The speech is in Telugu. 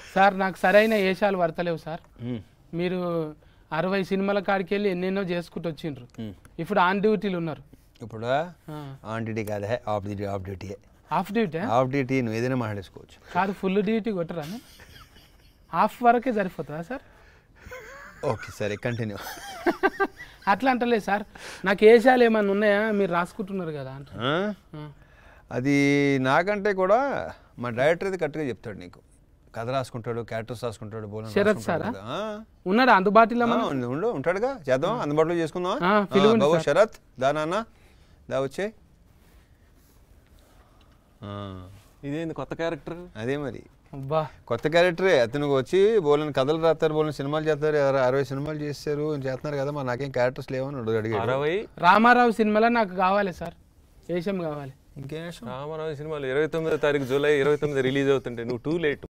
సార్ నాకు సరైన వేషాలు పడతలేవు సార్. మీరు 60 సినిమాల కాడికి వెళ్ళి ఎన్నెన్నో చేసుకుంటూ వచ్చిండ్రు. ఇప్పుడు ఆన్ డ్యూటీలు ఉన్నారు. ఇప్పుడు ఆన్ డ్యూటీ కాదే, off duty. Off duty? Off duty నువ్వు ఏదైనా మాట్లాడేసుకోవచ్చు. కాదు, ఫుల్ డ్యూటీ కొట్టరా? హాఫ్ వరకే సరిపోతుందా సార్? ఓకే సరే, కంటిన్యూ. అట్లా అంటలేదు సార్, నాకు వేషాలు ఏమన్నా ఉన్నాయా మీరు రాసుకుంటున్నారు కదా అంట. అది నాకంటే కూడా మా డైరెక్టర్ అయితే కరెక్ట్గా చెప్తాడు. నీకు కథ రాసుకుంటాడు, క్యారెక్టర్స్ రాసుకుంటాడు. శరత్ సార్ ఉన్నాడు అందుబాటులో? ఉంటాడుగా, చేద్దాం, అందుబాటులో చేసుకుందాం. బాబు శరత్, దా నాన్న, దా వచ్చే. ఇదేంది కొత్త క్యారెక్టర్? అదే మరి అబ్బా, కొత్త క్యారెక్టరే. అతను వచ్చి బోలని కథలు రాస్తారు, బోలని సినిమాలు చేస్తారు. 60 సినిమాలు చేస్తారు, చేస్తున్నారు కదా, మరి నాకేం క్యారెక్టర్స్ లేవని అడిగాడు. రామారావు సినిమాలో నాకు కావాలి సార్, వేషం కావాలి. ఇంకేం? రామారావు సినిమాలు 29వ తారీఖు జూలై 29 రిలీజ్ అవుతుంటే నువ్వు టూ లేట్.